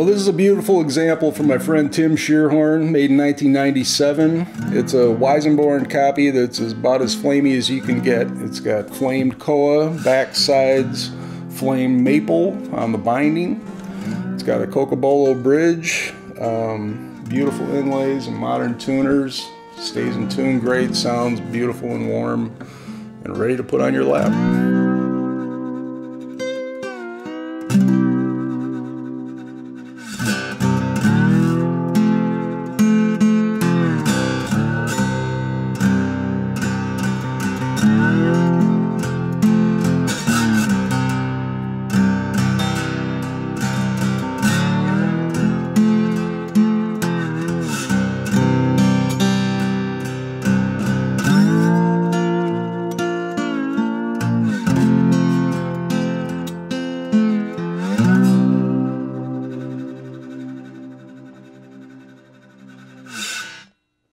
Well, this is a beautiful example from my friend Tim Scheerhorn, made in 1997. It's a Weissenborn copy that's about as flamey as you can get. It's got flamed koa, back sides flamed maple on the binding. It's got a cocobolo bridge, beautiful inlays and modern tuners. Stays in tune great, sounds beautiful and warm, and ready to put on your lap.